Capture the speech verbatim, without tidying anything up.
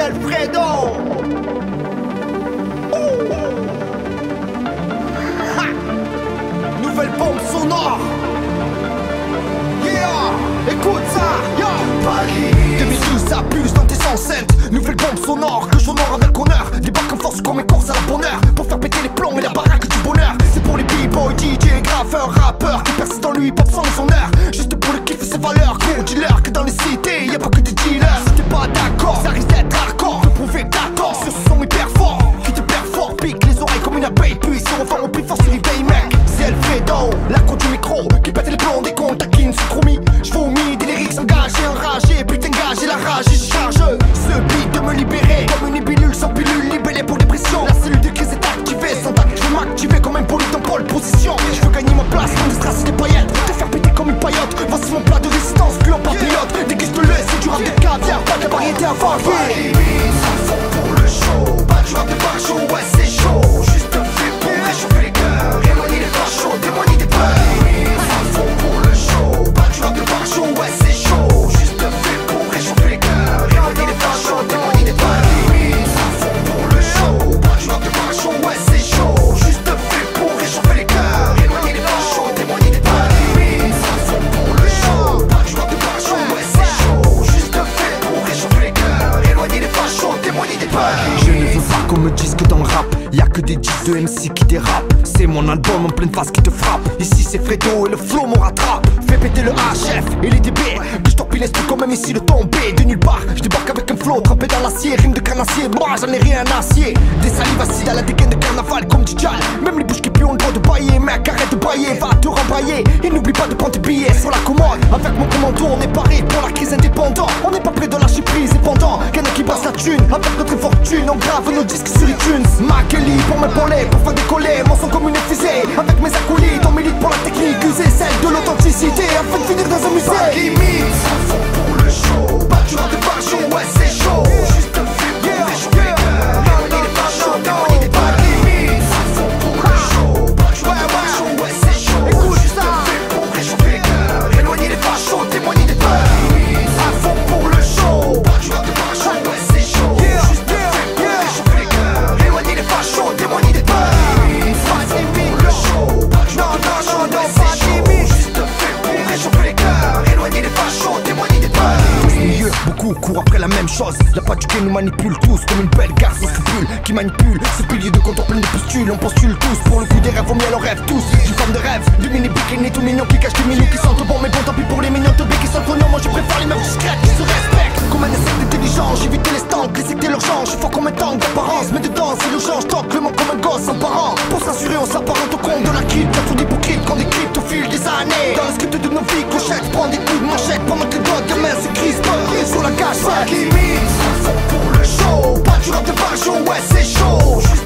c'est le Fredo. Nouvelle bombe sonore. Yeah, écoute ça, yo. deux mille douze ça pulse dans tes enceintes. Nouvelle bombe sonore que j'honore avec honneur. Débarque en force comme mes courses à la bonne heure pour faire péter les plombs et la baraque du bonheur. C'est pour les b-boys, D J, graffeurs, rappeurs qui persistent dans le hip-hop sans son heure. Juste pour le kiff et ses valeurs. Gros dealer que dans les cités y'a pas que des dealers. Si t'es pas d'accord, ça risque d'être hardcore. Faut prouver que t'as tort sur ce son hyper fort qui te perd fort, pique les oreilles comme une abeille. Puis si on vend au prix fort sur eBay mec. C'est le Fredo, la con du micro qui pète les plombs des comptes taquines c'est trop mis. J'vomis des lyrics engagés, enragés. Putain gage et la rage et je charge ce beat de me libérer comme une pilule sans pilule, libellé pour dépression. La cellule de crise est activée sans tac. Je veux m'activer comme un bolide en pole position. Je veux gagner ma place dans des strass et des paillettes. Te faire péter comme une paillote. Voici mon plat de résistance, plus en papillote. Dès que je te laisse, c'est du rap de caviar. Pas de variété à voir. Pas de limite, à fond pour le show. Pas du rap de bar show, ouais c'est chaud. Juste fait pour réchauffer les cœurs. Éloigner les pas chauds, témoigner des peurs. Pas de limite, à fond pour le show. Pas du rap de bar show, ouais c'est chaud. Juste fait pour réchauffer les cœurs. Éloigner les pas chauds, témoigner des peurs. Pas de limite, à fond pour le show. Pas du rap de bar show, ouais c'est chaud. Juste fait pour réchauffer les cœurs. Éloigner les pas chauds, témoigner des peurs. Pas de limite, à fond pour le show. Pas du rap de bar show, ouais c'est chaud. Juste fait pour réchauffer les cœurs. Éloigner les pas chauds, témoigner des peurs. Je ne veux pas qu'on me dise que dans le rap y'a que des disques de M C qui dérapent. C'est mon album en pleine face qui te frappe. Ici c'est Fredo et le flow me rattrape. Fais péter le H F et les D B. Que je torpille l'esprit quand même ici le tombé. De nulle part, je débarque avec un flow trempé dans l'acier. Rime de carnassier, moi j'en ai rien à acier. Des salives acides à la dégaine de carnaval comme Djal. Même les bouches qui puent ont le droit de bailler. Mec arrête de bailler, va te rembrailler. Et n'oublie pas de prendre tes billets sur la commode. Avec mon commando on est paré pour la crise indépendant. On n'est pas près de lâcher prise et pendant qu'il y en a qui passent la thune. Avec notre fortune on grave nos disques sur iTunes. Makelly pour m'épauler, pour faire décoller mon son comme une fusée. Avec mes acolytes on milite pour la technique usée, celle de l'authenticité afin de finir dans un musée. Pas de limite, à fond pour le show. Pas du rap de bar show, ouais c'est chaud. Juste fait pour réchauffer les cœurs. Éloigner les pas chauds, témoigner des peurs. Pas de limite, à fond pour le show. Pas du rap de bar show, ouais c'est chaud. Juste fait pour réchauffer les cœurs. Éloigner les pas chauds, témoigner des peurs. Pas de limite, à fond pour le show. Pas du rap de bar show, ouais c'est chaud. Juste fait pour réchauffer les cœurs. Éloigner les pas chauds, témoigner des peurs. Pas de limite, à fond pour le show. Pas du rap de bar show, ouais c'est chaud. Juste fait pour réchauffer les cœurs. Éloigner les pas chauds, témoigner des peurs. Milieu, beaucoup courent après la même chose. Y'a pas du qui nous manipule tous comme une belle garce au scrupule qui manipule ce pilier de comptoir plein de postules. On postule tous pour le coup des rêves, au miel on rêve tous d'une forme de rêve, du mini bikini tout mignon qui cache des minous qui sentent bon. Mais bon tant pis pour les mignons teubés qui sentent non. Moi je préfère les meufs discrètes qui se respectent. Comme un insecte intelligent, j'évite les stands, les sectes et l'urgence. Je faut qu'on m'étende d'apparence, mais dedans c'est l'urgence. Toque le monde comme un gosse sans parent. Pour s'assurer on s'apparente au compte de la kid. T'as tout d'hypocrite qu'on décrypte au fil des années. Dans le script de nos vies, clochette, prends des coups de manchette pendant que les doigts de main se crispent sur la cache. Pas de limite, à fond pour le show. Pas du rap de bar show, ouais c'est chaud. Juste